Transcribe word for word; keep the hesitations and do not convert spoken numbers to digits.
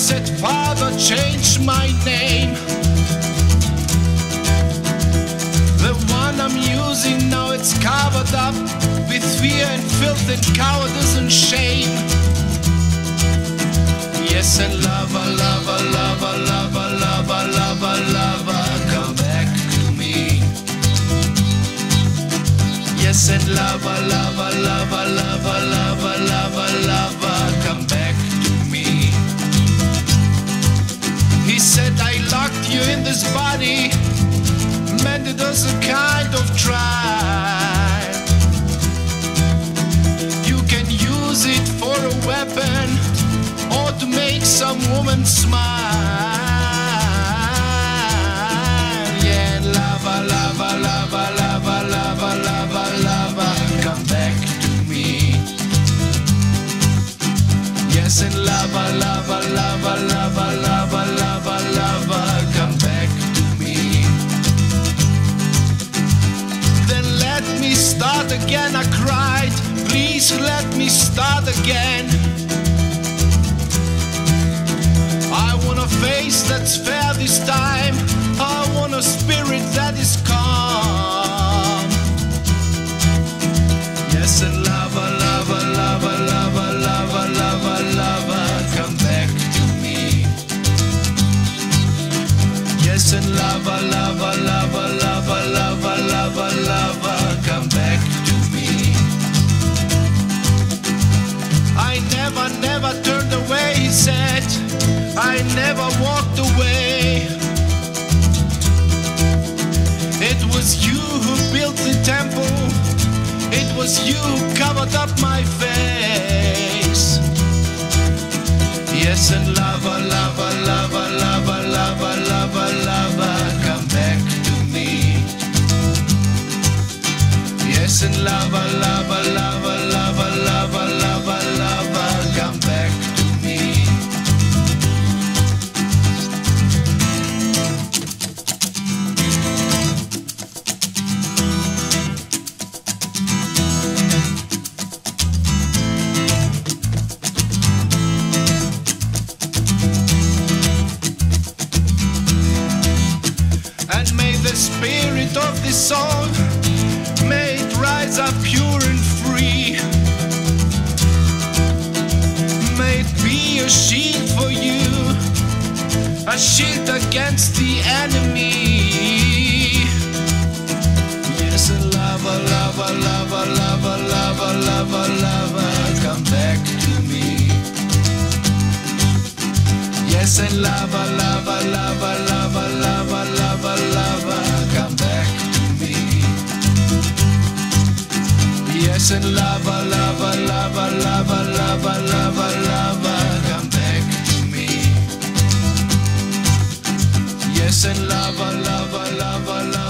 said, Father, change my name. The one I'm using now, it's covered up with fear and filth and cowardice and shame. Yes, and lover, lover, lover, lover, lover, lover, lover, come back to me. Yes, and lover, lover, lover, lover, lover, lover, lover, come back to me. He said, I locked you in this body, meant it was a kind of trial. You can use it for a weapon or to make some woman smile. Yeah, lover, lover, lover, lover, lover, lover, lover, come back to me. Yes, and lover, lover, lover, lover, lover, lover, lover, come back to me. Then let me start again, I cried. Please let me start again. I want a face that's fair this time. I want a spirit that is calm. Yes, and lover, lover, lover, lover, lover, lover, lover, come back to me. Yes, and lover, lover, lover, lover, lover, lover, lover, come back to me. I never, never turned away, he said. I never walked away. It was you who built the temple. It was you who covered up my face. Yes, and lover, lover, lover, lover, lover, lover, lover, come back to me. Yes, and lover, lover, lover, lover, lover, lover, lover, come back to me. And may the spirit of this song, may it rise up pure and free. May it be a shield for you, a shield against the enemy. Yes, and lover, lover, lover, lover, lover, lover, lover, come back to me. Yes, and lover, lover, lover, lover, lover, lover, lover, come back to me. Yes, and lover, lover, lover, lover, lover, lover, lover, come back to me. Yes, and lover, lover, lover, lover.